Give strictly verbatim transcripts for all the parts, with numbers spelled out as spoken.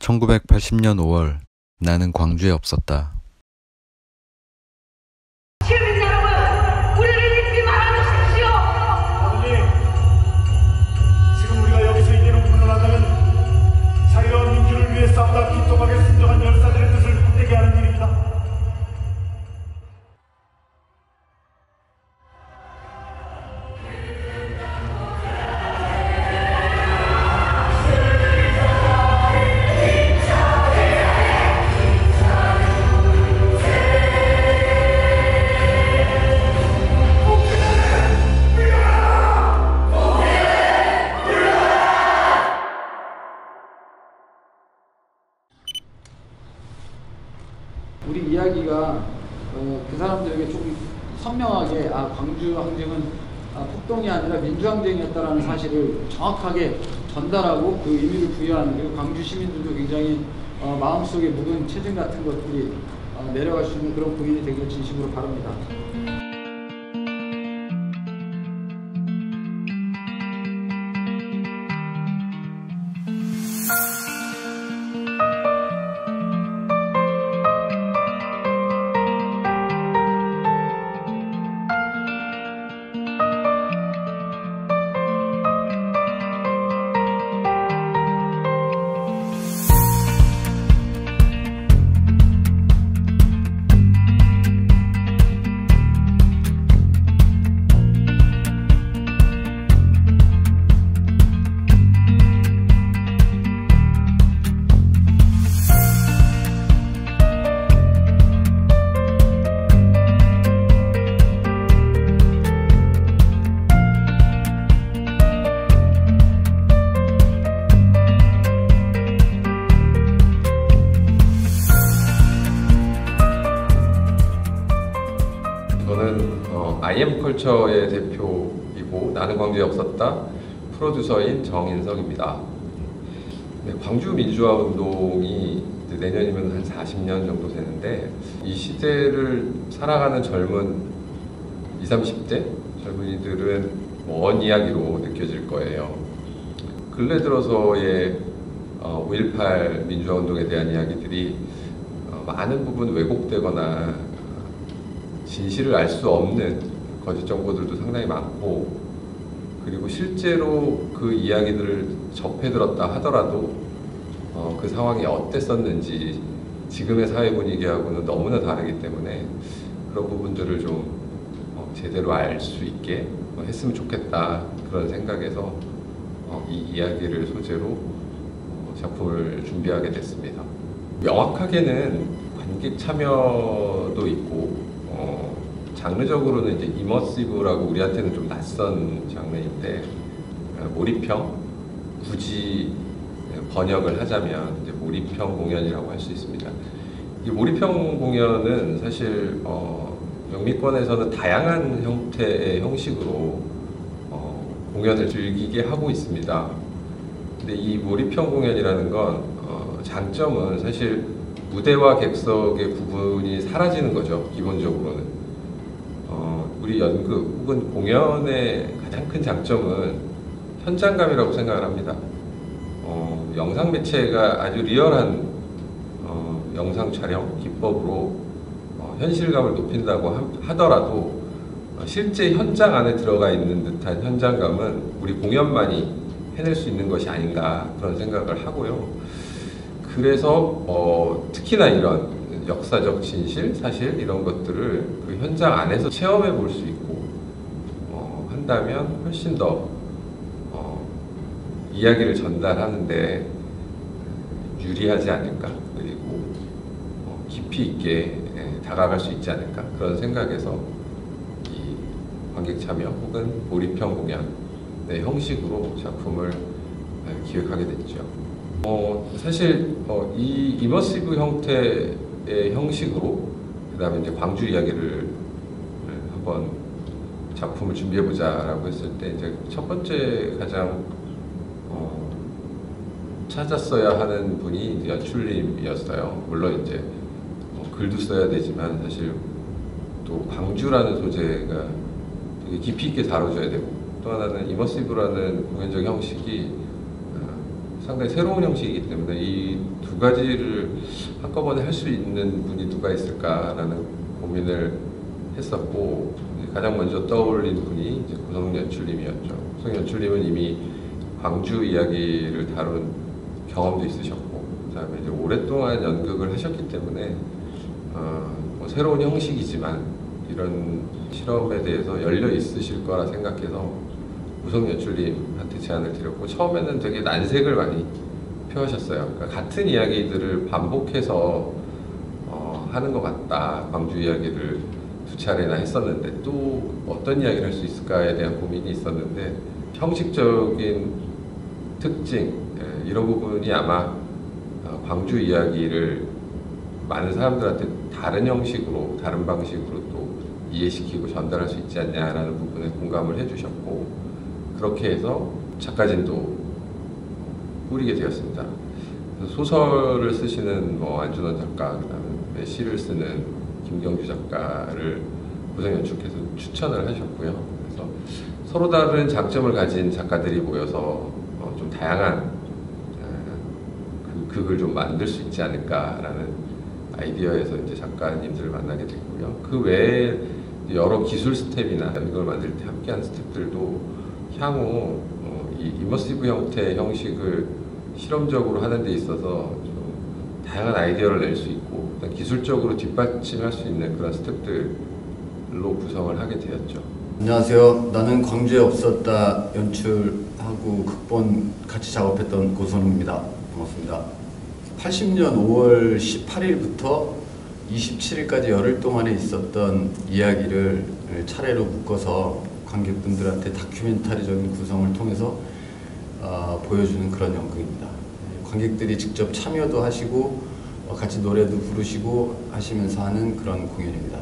천구백팔십 년 오월 나는 광주에 없었다. 시민 여러분, 우리를 잊지 말아주십시오. 아버님, 지금 우리가 여기서 이대로 물러난다면 자유와 민주를 위해 싸우다 비통하게 순종한 열사들의 뜻을 헛되게 하는 일입니다. 우리 이야기가 어, 그 사람들에게 조금 선명하게 아 광주 항쟁은 아, 폭동이 아니라 민주항쟁이었다라는 사실을 정확하게 전달하고 그 의미를 부여하는, 그리고 광주 시민들도 굉장히 어, 마음속에 묵은 체증 같은 것들이 어, 내려갈 수 있는 그런 공연이 되길 진심으로 바랍니다. 저는 어, 아이엠컬처의 대표이고 나는 광주에 없었다 프로듀서인 정인석입니다. 네, 광주 민주화 운동이 내년이면 한 사십 년 정도 되는데, 이 시대를 살아가는 젊은 이십, 삼십 대 젊은이들은 먼 이야기로 느껴질 거예요. 근래 들어서의 어, 오일팔 민주화 운동에 대한 이야기들이 어, 많은 부분 왜곡되거나 진실을 알 수 없는 거짓 정보들도 상당히 많고, 그리고 실제로 그 이야기들을 접해 들었다 하더라도 어, 그 상황이 어땠었는지 지금의 사회 분위기하고는 너무나 다르기 때문에 그런 부분들을 좀 어, 제대로 알 수 있게 어, 했으면 좋겠다, 그런 생각에서 어, 이 이야기를 소재로 어, 작품을 준비하게 됐습니다. 명확하게는 관객 참여도 있고 어, 장르적으로는 이제 이머시브라고 우리한테는 좀 낯선 장르인데, 몰입형, 굳이 번역을 하자면 이제 몰입형 공연이라고 할 수 있습니다. 이 몰입형 공연은 사실 어, 영미권에서는 다양한 형태의 형식으로 어, 공연을 즐기게 하고 있습니다. 근데 이 몰입형 공연이라는 건 어, 장점은 사실 무대와 객석의 구분이 사라지는 거죠. 기본적으로는 어, 우리 연극 혹은 공연의 가장 큰 장점은 현장감이라고 생각을 합니다. 어, 영상 매체가 아주 리얼한 어, 영상 촬영 기법으로 어, 현실감을 높인다고 하, 하더라도 어, 실제 현장 안에 들어가 있는 듯한 현장감은 우리 공연만이 해낼 수 있는 것이 아닌가, 그런 생각을 하고요. 그래서 어, 특히나 이런 역사적 진실, 사실 이런 것들을 그 현장 안에서 체험해 볼 수 있고 어, 한다면 훨씬 더 어, 이야기를 전달하는데 유리하지 않을까, 그리고 어, 깊이 있게 예, 다가갈 수 있지 않을까, 그런 생각에서 이 관객 참여 혹은 몰입형 공연의 형식으로 작품을 예, 기획하게 됐죠. 어, 사실 어, 이 이머시브 형태의 형식으로 그 다음에 이제 광주 이야기를 한번 작품을 준비해보자 라고 했을 때, 이제 첫 번째 가장 어, 찾았어야 하는 분이 이제 연출님이었어요. 물론 이제 어, 글도 써야 되지만 사실 또 광주라는 소재가 되게 깊이 있게 다뤄져야 되고, 또 하나는 이머시브라는 공연적 형식이 상당히 새로운 형식이기 때문에 이 두 가지를 한꺼번에 할 수 있는 분이 누가 있을까라는 고민을 했었고, 가장 먼저 떠올린 분이 이제 구성연출님이었죠. 구성연출님은 이미 광주 이야기를 다룬 경험도 있으셨고, 그다음에 이제 오랫동안 연극을 하셨기 때문에 어, 뭐 새로운 형식이지만 이런 실험에 대해서 열려 있으실 거라 생각해서 구성연출님한테 제안을 드렸고, 처음에는 되게 난색을 많이 표하셨어요. 그러니까 같은 이야기들을 반복해서 어, 하는 것 같다. 광주 이야기를 두 차례나 했었는데 또 어떤 이야기를 할 수 있을까에 대한 고민이 있었는데, 형식적인 특징, 예, 이런 부분이 아마 어, 광주 이야기를 많은 사람들한테 다른 형식으로, 다른 방식으로 또 이해시키고 전달할 수 있지 않냐라는 부분에 공감을 해주셨고, 그렇게 해서 작가진도 꾸리게 되었습니다. 소설을 쓰시는 뭐 안준원 작가, 그다음에 시를 쓰는 김경주 작가를 구성연출께서 추천을 하셨고요. 그래서 서로 다른 장점을 가진 작가들이 모여서 어, 좀 다양한 그 극을 좀 만들 수 있지 않을까라는 아이디어에서 이제 작가님들을 만나게 됐고요. 그 외에 여러 기술 스텝이나 연극을 만들 때 함께한 스텝들도 향후 어, 이 이머시브 형태의 형식을 실험적으로 하는 데 있어서 좀 다양한 아이디어를 낼 수 있고 기술적으로 뒷받침할 수 있는 그런 스텝들로 구성을 하게 되었죠. 안녕하세요. 나는 광주에 없었다 연출하고 극본 같이 작업했던 고선우입니다. 반갑습니다. 팔십 년 오월 십팔일부터 이십칠일까지 열흘 동안에 있었던 이야기를 차례로 묶어서 관객분들한테 다큐멘터리적인 구성을 통해서 어, 보여주는 그런 연극입니다. 관객들이 직접 참여도 하시고 어, 같이 노래도 부르시고 하시면서 하는 그런 공연입니다.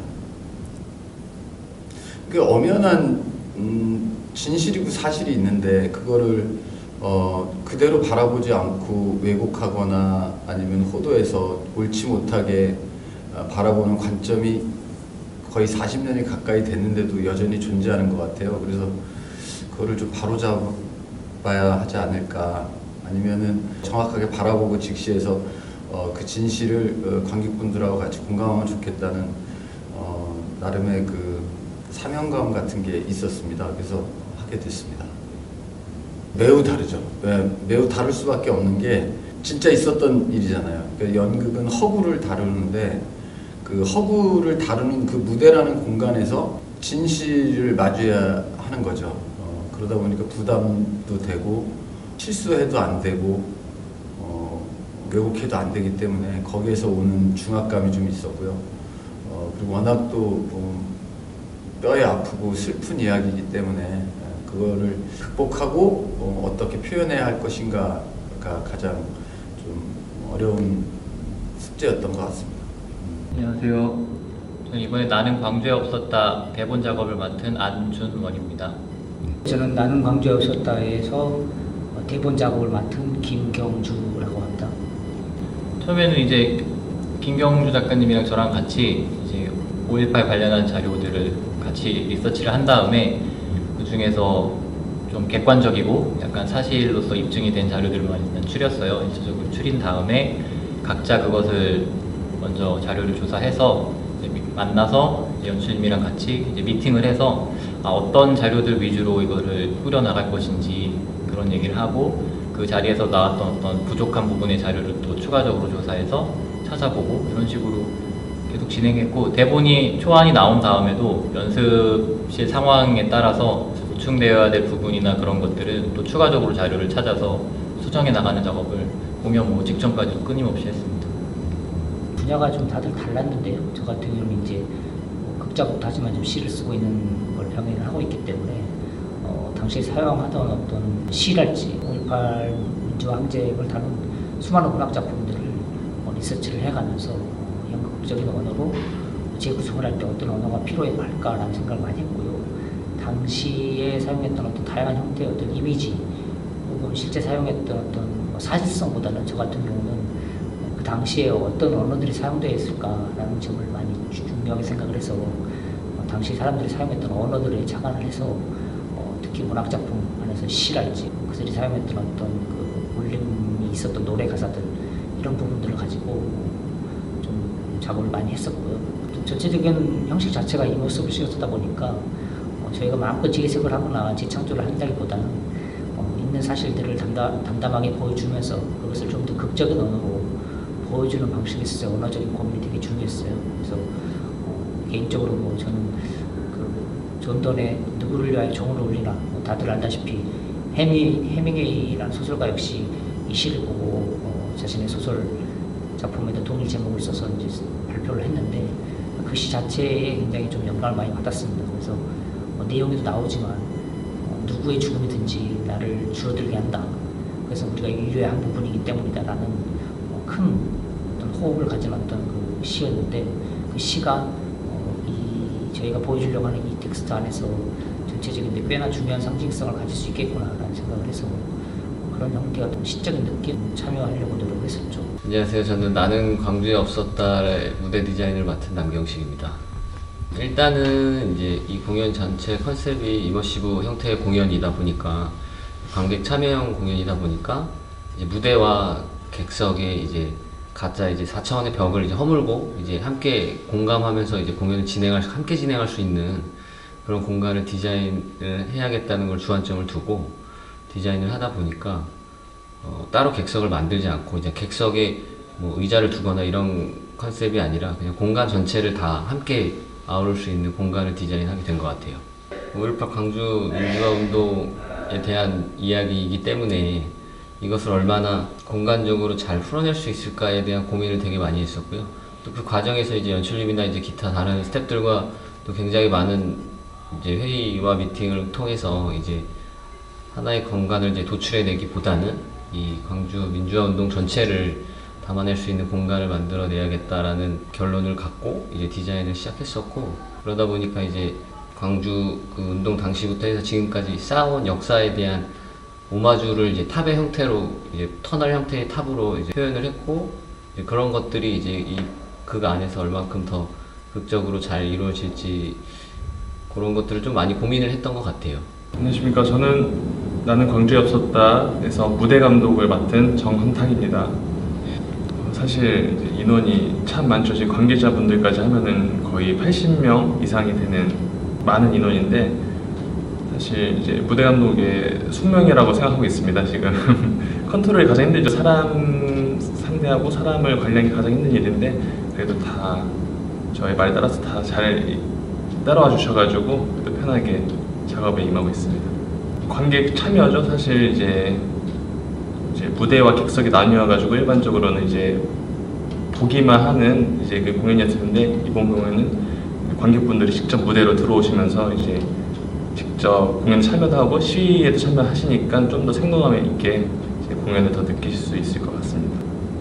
그 엄연한 음, 진실이고 사실이 있는데 그거를 어, 그대로 바라보지 않고 왜곡하거나 아니면 호도해서 옳지 못하게 어, 바라보는 관점이 거의 사십 년이 가까이 됐는데도 여전히 존재하는 것 같아요. 그래서 그거를 좀 바로잡아야 하지 않을까, 아니면은 정확하게 바라보고 직시해서 어, 그 진실을 어, 관객분들하고 같이 공감하면 좋겠다는 어, 나름의 그 사명감 같은 게 있었습니다. 그래서 하게 됐습니다. 매우 다르죠. 네, 매우 다를 수밖에 없는 게 진짜 있었던 일이잖아요. 그러니까 연극은 허구를 다루는데 그 허구를 다루는 그 무대라는 공간에서 진실을 마주해야 하는 거죠. 어, 그러다 보니까 부담도 되고 실수해도 안 되고 어, 왜곡해도 안 되기 때문에 거기에서 오는 중압감이 좀 있었고요. 어, 그리고 워낙 또 어, 뼈에 아프고 슬픈 이야기이기 때문에 그거를 극복하고 어, 어떻게 표현해야 할 것인가가 가장 좀 어려운 숙제였던 것 같습니다. 안녕하세요. 저는 이번에 나는 광주에 없었다 대본 작업을 맡은 안준원입니다. 저는 나는 광주에 없었다에서 대본 작업을 맡은 김경주라고 합니다. 처음에는 이제 김경주 작가님이랑 저랑 같이 이제 오일팔 관련한 자료들을 같이 리서치를 한 다음에 그 중에서 좀 객관적이고 약간 사실로서 입증이 된 자료들만 일단 추렸어요. 일차적으로 추린 다음에 각자 그것을 먼저 자료를 조사해서 이제 만나서 이제 연출님이랑 같이 이제 미팅을 해서 아, 어떤 자료들 위주로 이거를 꾸려나갈 것인지 그런 얘기를 하고, 그 자리에서 나왔던 어떤 부족한 부분의 자료를 또 추가적으로 조사해서 찾아보고 이런 식으로 계속 진행했고, 대본이 초안이 나온 다음에도 연습실 상황에 따라서 보충되어야 될 부분이나 그런 것들은 또 추가적으로 자료를 찾아서 수정해 나가는 작업을 공연 뭐 직전까지도 끊임없이 했습니다. 분야가 좀 다들 달랐는데요. 저 같은 경우는 이제 뭐 극작업도 하지만 좀 시를 쓰고 있는 걸 병행을 하고 있기 때문에 어, 당시에 사용하던 어떤 시랄지 오일팔 민주화 항쟁을 다룬 수많은 문학 작품들을 어, 리서치를 해가면서 어, 연극적인 언어로 재구성을 할 때 어떤 언어가 필요해 할까라는 생각을 많이 했고요. 당시에 사용했던 어떤 다양한 형태의 어떤 이미지 혹은 실제 사용했던 어떤 뭐 사실성보다는 저 같은 경우는 그 당시에 어떤 언어들이 사용되어 있을까라는 점을 많이 중요하게 생각을 해서 어, 당시 사람들이 사용했던 언어들에 착안을 해서 어, 특히 문학작품 안에서 시랄지 그들이 사용했던 어떤 그 울림 있었던 노래 가사들 이런 부분들을 가지고 좀 작업을 많이 했었고요. 전체적인 형식 자체가 이 모습을 씌웠다 보니까 어, 저희가 마음껏 재해석을 하거나 재창조를 한다기보다는 어, 있는 사실들을 담담, 담담하게 보여주면서 그것을 좀 더 극적인 언어로 보여주는 방식에 있어서 언어적인 고민이 되게 중요했어요. 그래서 어, 개인적으로 뭐 저는 그 존던의 누구를 위하여 종을 울리나 뭐 다들 알다시피 해미, 해밍웨이라는 소설가 역시 이 시를 보고 어, 자신의 소설 작품에다 동일 제목을 써서 이제 발표를 했는데 그 시 자체에 굉장히 좀 영감을 많이 받았습니다. 그래서 어, 내용에도 나오지만 어, 누구의 죽음이든지 나를 줄어들게 한다. 그래서 우리가 인류의 한 부분이기 때문이다라는 어, 큰 어떤 호흡을 가진 어떤 그 시였는데 그 시가 어, 이 저희가 보여주려고 하는 이 텍스트 안에서 전체적인데 꽤나 중요한 상징성을 가질 수 있겠구나라는 생각을 해서 그런 형태가 좀 시적인 느낌 참여하려고 노력을 했었죠. 안녕하세요. 저는 나는 광주에 없었다의 무대 디자인을 맡은 남경식입니다. 일단은 이제 이 공연 전체 컨셉이 이머시브 형태의 공연이다 보니까 관객 참여형 공연이다 보니까 이제 무대와 객석에 이제 각자 이제 사 차원의 벽을 이제 허물고 이제 함께 공감하면서 이제 공연을 진행할 함께 진행할 수 있는 그런 공간을 디자인을 해야겠다는 걸 주안점을 두고 디자인을 하다 보니까 어, 따로 객석을 만들지 않고 이제 객석에 뭐 의자를 두거나 이런 컨셉이 아니라 그냥 공간 전체를 다 함께 아우를 수 있는 공간을 디자인하게 된 것 같아요. 오일팔 광주 민주화 운동에 대한 이야기이기 때문에 이것을 얼마나 공간적으로 잘 풀어낼 수 있을까에 대한 고민을 되게 많이 했었고요. 또 그 과정에서 이제 연출님이나 이제 기타 다른 스태프들과 또 굉장히 많은 이제 회의와 미팅을 통해서 이제 하나의 공간을 이제 도출해내기보다는 이 광주 민주화 운동 전체를 담아낼 수 있는 공간을 만들어 내야겠다라는 결론을 갖고 이제 디자인을 시작했었고, 그러다 보니까 이제 광주 그 운동 당시부터 해서 지금까지 쌓아온 역사에 대한 오마주를 이제 탑의 형태로 이제 터널 형태의 탑으로 이제 표현을 했고, 이제 그런 것들이 이제 이 극 안에서 얼만큼 더 극적으로 잘 이루어질지 그런 것들을 좀 많이 고민을 했던 것 같아요. 안녕하십니까. 저는 나는 광주에 없었다에서 무대 감독을 맡은 정헌탁입니다. 사실 이제 인원이 참 많죠. 지금 관계자분들까지 하면은 거의 팔십 명 이상이 되는 많은 인원인데, 사실 이제 무대 감독의 숙명이라고 생각하고 있습니다. 지금 컨트롤이 가장 힘들죠. 사람 상대하고 사람을 관리하는 게 가장 힘든 일인데, 그래도 다 저의 말 따라서 다 잘 따라와 주셔가지고 편하게 작업에 임하고 있습니다. 관객 참여죠. 사실 이제, 이제 무대와 객석이 나뉘어가지고 일반적으로는 이제 보기만 하는 이제 그 공연이었는데, 이번 공연은 관객분들이 직접 무대로 들어오시면서 이제 직접 공연 참여도 하고 시위에도 참여하시니까 좀 더 생동감 있게 이제 공연을 더 느끼실 수 있을 것 같습니다.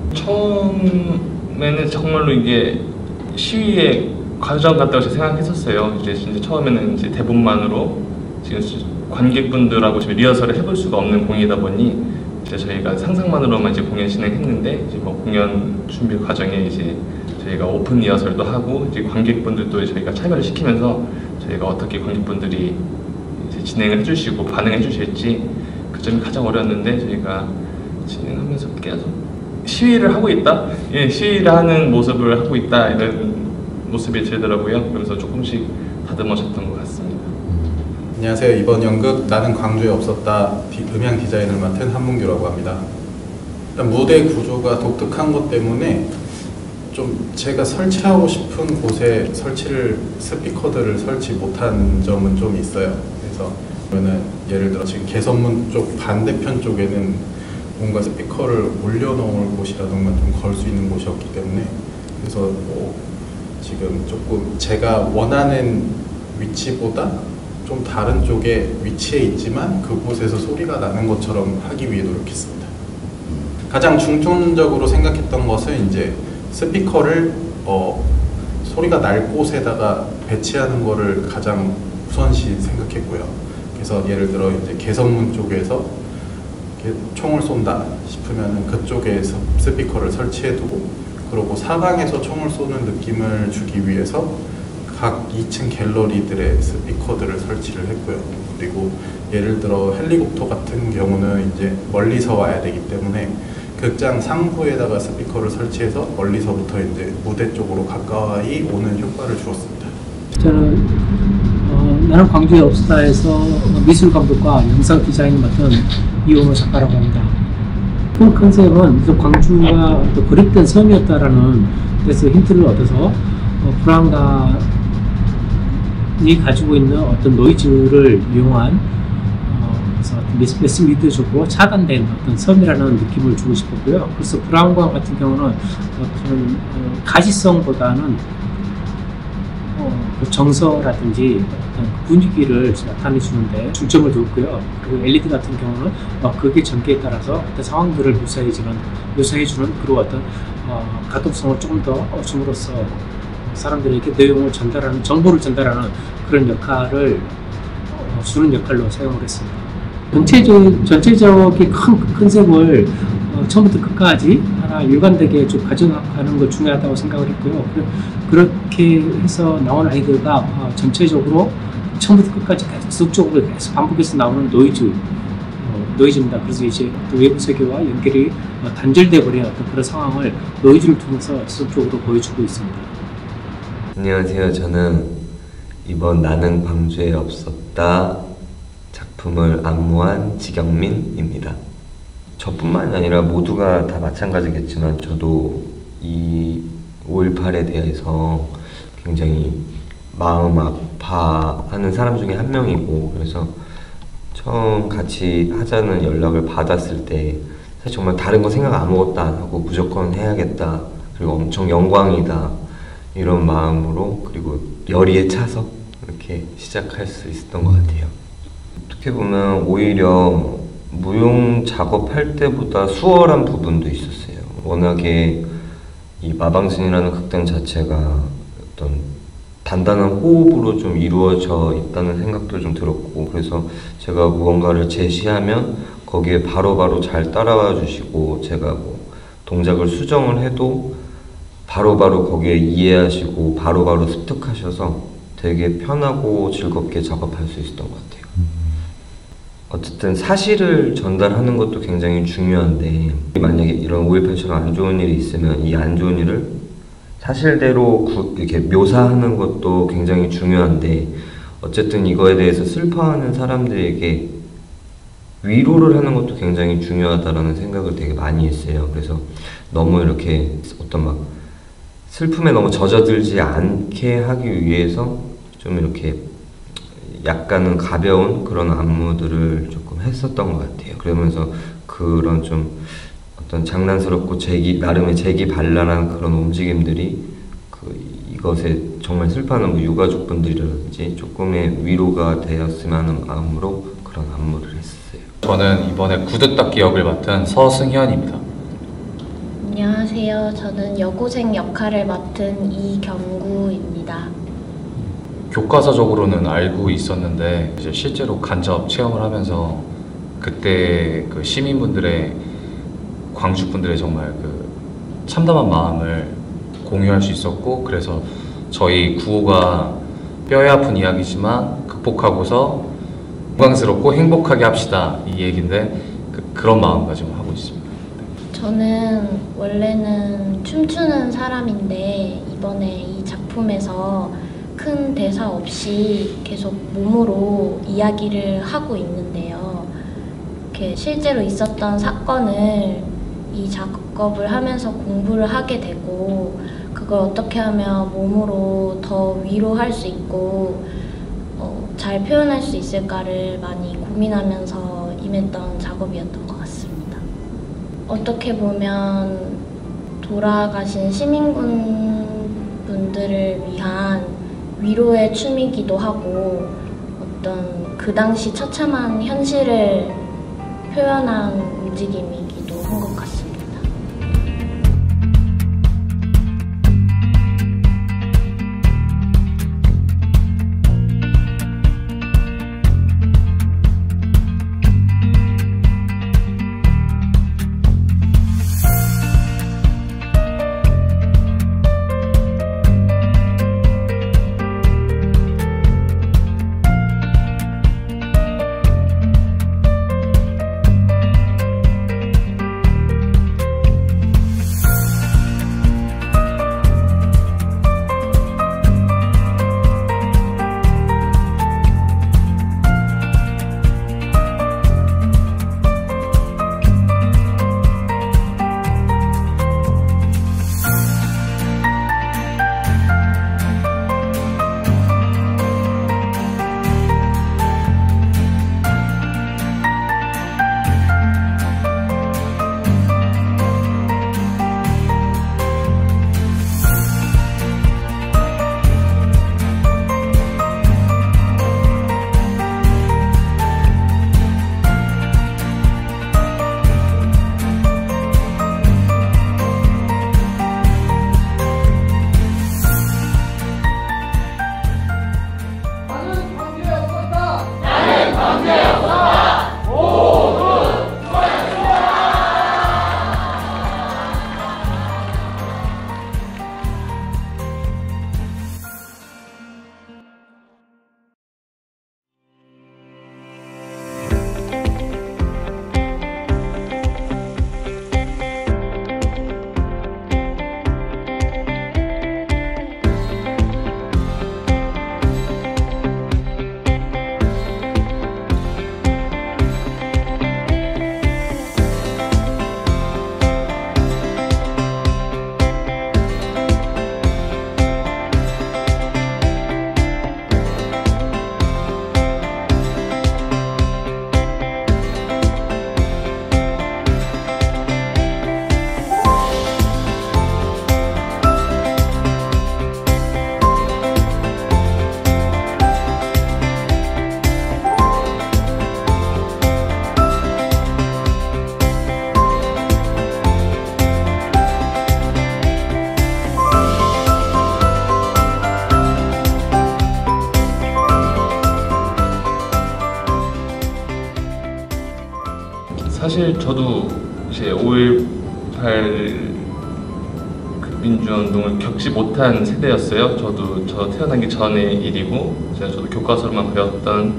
처음에는 정말로 이게 시위의 과정 같다고 제가 생각했었어요. 이제 진짜 처음에는 이제 대본만으로 지금 관객분들하고 지금 리허설을 해볼 수가 없는 공연이다 보니 이제 저희가 상상만으로만 이제 공연 진행했는데, 이제 뭐 공연 준비 과정에 이제 저희가 오픈 리허설도 하고 이제 관객분들도 저희가 참여를 시키면서 저희가 어떻게 관객분들이 이제 진행을 해주시고 반응해 주실지 그 점이 가장 어려웠는데, 저희가 진행하면서 계속 시위를 하고 있다? 예, 시위를 하는 모습을 하고 있다 이런 모습이 들더라고요. 그래서 조금씩 다듬어졌던 것 같습니다. 안녕하세요. 이번 연극 나는 광주에 없었다 디, 음향 디자인을 맡은 한문규라고 합니다. 일단 무대 구조가 독특한 것 때문에 좀 제가 설치하고 싶은 곳에 설치를 스피커들을 설치 못한 점은 좀 있어요. 그래서 그러면은 예를 들어 지금 개선문 쪽 반대편 쪽에는 뭔가 스피커를 올려놓을 곳이라던가 좀 걸 수 있는 곳이었기 때문에, 그래서 뭐 지금 조금 제가 원하는 위치보다 좀 다른 쪽에 위치해 있지만 그곳에서 소리가 나는 것처럼 하기 위해 노력했습니다. 가장 중점적으로 생각했던 것은 이제 스피커를 어, 소리가 날 곳에다가 배치하는 거를 가장 우선시 생각했고요. 그래서 예를 들어 이제 개선문 쪽에서 총을 쏜다 싶으면 그쪽에 스피커를 설치해두고, 그리고 사방에서 총을 쏘는 느낌을 주기 위해서 각 이 층 갤러리들의 스피커들을 설치를 했고요. 그리고 예를 들어 헬리콥터 같은 경우는 이제 멀리서 와야 되기 때문에 극장 상부에다가 스피커를 설치해서 멀리서부터 이제 무대 쪽으로 가까이 오는 효과를 주었습니다. 저는 어, 나는 광주에 없었다에서 미술 감독과 영상 디자인을 맡은 이원호 작가라고 합니다. 그 컨셉은 또 광주가 또 그립된 섬이었다라는 데서 힌트를 얻어서 어, 불안감이 가지고 있는 어떤 노이즈를 이용한 매스 미디어적으로 차단된 어떤 섬이라는 느낌을 주고 싶었고요. 그래서 브라운관 같은 경우는 어떤 어, 가시성보다는 어, 그 정서라든지 어떤 분위기를 나타내주는데 중점을 두었고요. 그리고 엘이디 같은 경우는 어, 그게 전개에 따라서 어떤 상황들을 묘사해주는, 묘사해주는 그리고 어떤 어, 가독성을 조금 더 줌으로써 사람들에게 내용을 전달하는, 정보를 전달하는 그런 역할을 어, 주는 역할로 사용을 했습니다. 전체적, 전체적인 큰 컨셉을 어, 처음부터 끝까지 하나 일관되게 좀 가져가는 걸 중요하다고 생각을 했고요. 그렇게 해서 나온 아이디어가 어, 전체적으로 처음부터 끝까지 계속적으로 계속 반복해서 나오는 노이즈, 어, 노이즈입니다. 그래서 이제 외부 세계와 연결이 어, 단절돼 버린 어떤 그런 상황을 노이즈를 통해서 지속적으로 보여주고 있습니다. 안녕하세요. 저는 이번 나는 광주에 없었다 작품을 안무한 지경민입니다. 저뿐만 아니라 모두가 다 마찬가지겠지만 저도 이 오일팔에 대해서 굉장히 마음 아파하는 사람 중에 한 명이고, 그래서 처음 같이 하자는 연락을 받았을 때 사실 정말 다른 거 생각 아무것도 안 하고 무조건 해야겠다, 그리고 엄청 영광이다 이런 마음으로, 그리고 열의에 차서 이렇게 시작할 수 있었던 것 같아요. 어떻게 보면 오히려 무용 작업할 때보다 수월한 부분도 있었어요. 워낙에 이 마방신이라는 극단 자체가 어떤 단단한 호흡으로 좀 이루어져 있다는 생각도 좀 들었고, 그래서 제가 무언가를 제시하면 거기에 바로바로 잘 따라와 주시고, 제가 뭐 동작을 수정을 해도 바로바로 거기에 이해하시고 바로바로 습득하셔서 되게 편하고 즐겁게 작업할 수 있었던 것 같아요. 어쨌든 사실을 전달하는 것도 굉장히 중요한데, 만약에 이런 오일팔처럼 안 좋은 일이 있으면 이 안 좋은 일을 사실대로 구, 이렇게 묘사하는 것도 굉장히 중요한데, 어쨌든 이거에 대해서 슬퍼하는 사람들에게 위로를 하는 것도 굉장히 중요하다라는 생각을 되게 많이 했어요. 그래서 너무 이렇게 어떤 막 슬픔에 너무 젖어들지 않게 하기 위해서 좀 이렇게 약간은 가벼운 그런 안무들을 조금 했었던 것 같아요. 그러면서 그런 좀 어떤 장난스럽고 재기, 나름의 재기발랄한 그런 움직임들이 그 이것에 정말 슬퍼하는 뭐 유가족분들이라든지 조금의 위로가 되었으면 하는 마음으로 그런 안무를 했었어요. 저는 이번에 구두닦기 역을 맡은 서승현입니다. 안녕하세요. 저는 여고생 역할을 맡은 이경구입니다. 교과서적으로는 알고 있었는데 이제 실제로 간접 체험을 하면서 그때 그 시민분들의, 광주분들의 정말 그 참담한 마음을 공유할 수 있었고, 그래서 저희 구호가 뼈에 아픈 이야기지만 극복하고서 건강스럽고 행복하게 합시다 이 얘기인데 그, 그런 마음가짐을 하고 있습니다. 저는 원래는 춤추는 사람인데 이번에 이 작품에서 큰 대사 없이 계속 몸으로 이야기를 하고 있는데요. 이렇게 실제로 있었던 사건을 이 작업을 하면서 공부를 하게 되고, 그걸 어떻게 하면 몸으로 더 위로할 수 있고 어, 잘 표현할 수 있을까를 많이 고민하면서 임했던 작업이었던 것 같습니다. 어떻게 보면 돌아가신 시민군 분들을 위한 위로의 춤이기도 하고, 어떤 그 당시 처참한 현실을 표현한 움직임이기도 한 것 같습니다. 사실 저도 이제 오일팔 그 민주화운동을 겪지 못한 세대였어요. 저도 저 태어나기 전의 일이고, 제가 저도 교과서로만 배웠던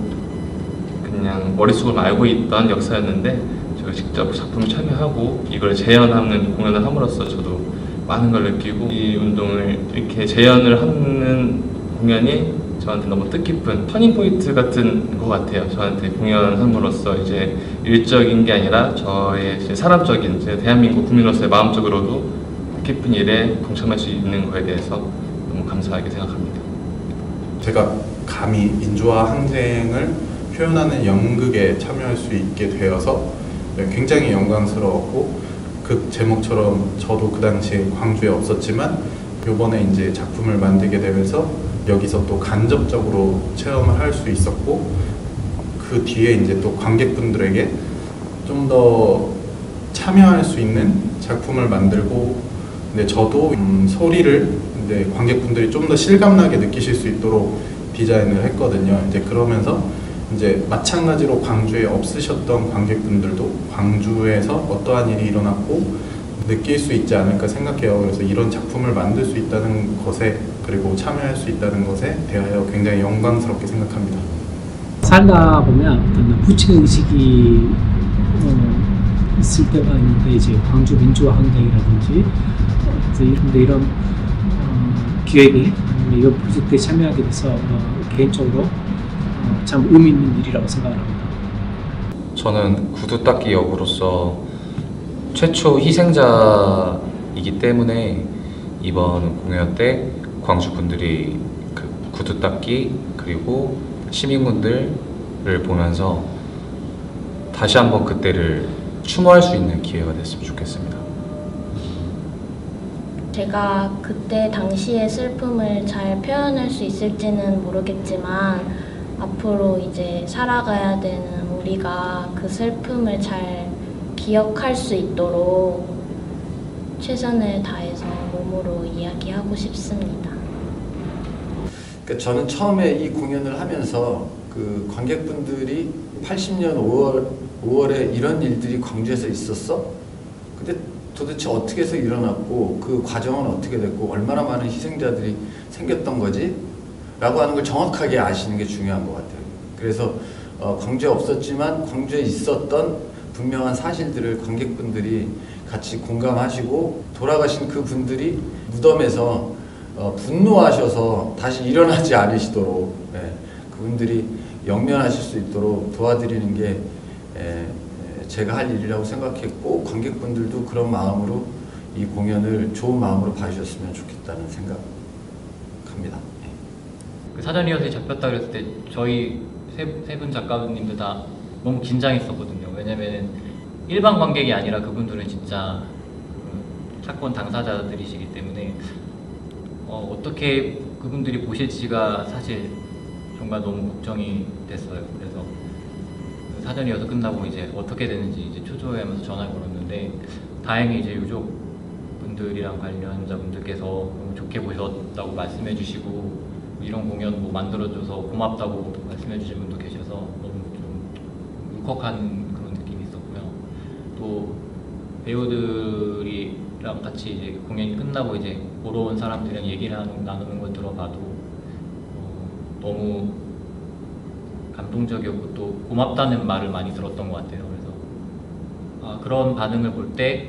그냥 머릿속으로 알고 있던 역사였는데, 제가 직접 작품을 참여하고 이걸 재현하는 공연을 함으로써 저도 많은 걸 느끼고, 이 운동을 이렇게 재현을 하는 공연이 저한테 너무 뜻깊은 터닝포인트 같은 것 같아요. 저한테 공연함으로써 이제 일적인 게 아니라 저의 이제 사람적인, 제 대한민국 국민으로서의 마음적으로도 깊은 일에 동참할 수 있는 거에 대해서 너무 감사하게 생각합니다. 제가 감히 민주화 항쟁을 표현하는 연극에 참여할 수 있게 되어서 굉장히 영광스러웠고, 그 제목처럼 저도 그 당시에 광주에 없었지만 이번에 이제 작품을 만들게 되면서 여기서 또 간접적으로 체험을 할 수 있었고, 그 뒤에 이제 또 관객분들에게 좀 더 참여할 수 있는 작품을 만들고, 근데 저도 음, 소리를 이제 관객분들이 좀 더 실감나게 느끼실 수 있도록 디자인을 했거든요. 이제 그러면서 이제 마찬가지로 광주에 없으셨던 관객분들도 광주에서 어떠한 일이 일어났고 느낄 수 있지 않을까 생각해요. 그래서 이런 작품을 만들 수 있다는 것에, 그리고 참여할 수 있다는 것에 대하여 굉장히 영광스럽게 생각합니다. 살다 보면 어떤 부채의식이 어, 있을 때가 있는데, 이제 광주 민주화 항쟁이라든지 이런 이런 어, 기획이 아니면 이런 프로젝트에 참여하게 돼서 어, 개인적으로 어, 참 의미 있는 일이라고 생각합니다. 저는 구두 닦기 역으로서 최초 희생자이기 때문에 이번 공연 때 광주 분들이 그 구두 닦기 그리고 시민분들을 보면서 다시 한번 그때를 추모할 수 있는 기회가 됐으면 좋겠습니다. 제가 그때 당시의 슬픔을 잘 표현할 수 있을지는 모르겠지만, 앞으로 이제 살아가야 되는 우리가 그 슬픔을 잘 기억할 수 있도록 최선을 다해서 몸으로 이야기하고 싶습니다. 그러니까 저는 처음에 이 공연을 하면서 그 관객분들이 팔십 년 오월, 오월에 이런 일들이 광주에서 있었어? 근데 도대체 어떻게 해서 일어났고 그 과정은 어떻게 됐고 얼마나 많은 희생자들이 생겼던 거지? 라고 하는 걸 정확하게 아시는 게 중요한 것 같아요. 그래서 어, 광주에 없었지만 광주에 있었던 분명한 사실들을 관객분들이 같이 공감하시고, 돌아가신 그 분들이 무덤에서 어, 분노하셔서 다시 일어나지 않으시도록 예, 그분들이 영면하실 수 있도록 도와드리는 게 예, 제가 할 일이라고 생각했고, 관객분들도 그런 마음으로 이 공연을 좋은 마음으로 봐주셨으면 좋겠다는 생각합니다. 예. 그 사전 리허설이 잡혔다 그랬을 때 저희 세 분 작가님들 다 너무 긴장했었거든요. 왜냐면 일반 관객이 아니라 그분들은 진짜 그 사건 당사자들이시기 때문에 어, 어떻게 그분들이 보실지가 사실 정말 너무 걱정이 됐어요. 그래서 그 사전 리허설 끝나고 이제 어떻게 되는지 이제 초조해하면서 전화를 걸었는데, 다행히 이제 유족분들이랑 관련자분들께서 너무 좋게 보셨다고 말씀해 주시고, 이런 공연 뭐 만들어줘서 고맙다고 말씀해 주신 분도 계셔서 너무 좀 울컥한 그런 느낌이 있었고요. 또 배우들이랑 같이 이제 공연이 끝나고 이제 보러 온 사람들이랑 얘기를 하는, 나누는 걸 들어봐도 어, 너무 감동적이었고 또 고맙다는 말을 많이 들었던 것 같아요. 그래서 아, 그런 반응을 볼 때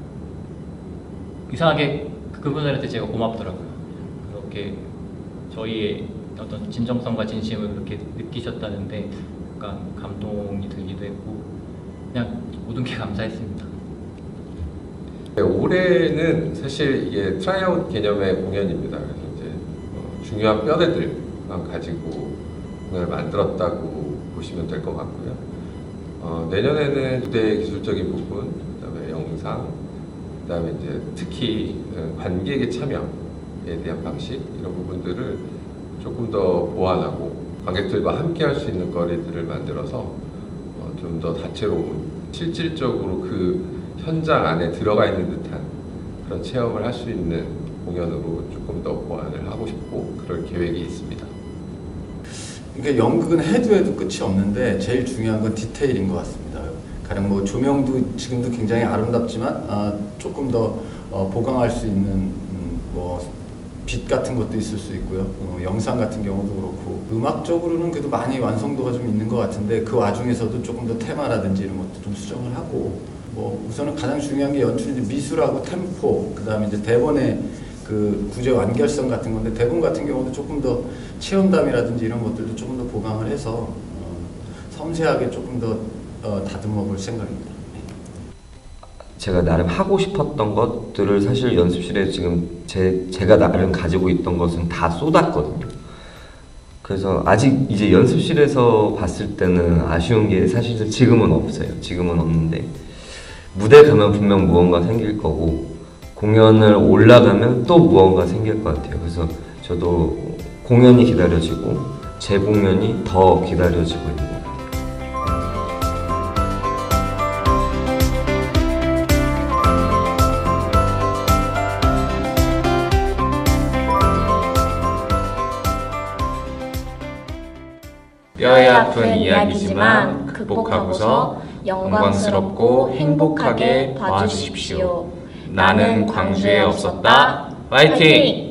이상하게 그분들한테 제가 고맙더라고요. 그렇게 저희의 어떤 진정성과 진심을 그렇게 느끼셨다는데 약간 감동이 들기도 했고, 그냥 모든 게 감사했습니다. 네, 올해는 사실 이게 트라이아웃 개념의 공연입니다. 그래서 이제 어, 중요한 뼈대들만 가지고 공연을 만들었다고 보시면 될 것 같고요. 어, 내년에는 무대 기술적인 부분, 그다음에 영상, 그다음에 이제 특히 관객의 참여에 대한 방식, 이런 부분들을 조금 더 보완하고 관객들과 함께 할 수 있는 거리들을 만들어서 어, 좀 더 다채로운, 실질적으로 그 현장 안에 들어가 있는 듯한 그런 체험을 할 수 있는 공연으로 조금 더 보완을 하고 싶고, 그럴 계획이 있습니다. 그러니까 연극은 해도 해도 끝이 없는데 제일 중요한 건 디테일인 것 같습니다. 가령 뭐 조명도 지금도 굉장히 아름답지만 아, 조금 더 어, 보강할 수 있는 음, 뭐 빛 같은 것도 있을 수 있고요. 어, 영상 같은 경우도 그렇고 음악적으로는 그래도 많이 완성도가 좀 있는 것 같은데 그 와중에서도 조금 더 테마라든지 이런 것도 좀 수정을 하고 뭐 우선은 가장 중요한 게 연출인데 미술하고 템포 그 다음에 이제 대본의 그 구조 완결성 같은 건데 대본 같은 경우도 조금 더 체험담이라든지 이런 것들도 조금 더 보강을 해서 어, 섬세하게 조금 더 어, 다듬어 볼 생각입니다. 제가 나름 하고 싶었던 것들을 사실 연습실에 지금 제, 제가 나름 가지고 있던 것은 다 쏟았거든요. 그래서 아직 이제 연습실에서 봤을 때는 아쉬운 게 사실 지금은 없어요. 지금은 없는데 무대 가면 분명 무언가 생길 거고 공연을 올라가면 또 무언가 생길 것 같아요. 그래서 저도 공연이 기다려지고 제 공연이 더 기다려지고 있는 것 같아요. 뼈에 아픈 이야기지만 극복하고서 영광스럽고 행복하게 봐주십시오. 나는 광주에 없었다. 화이팅!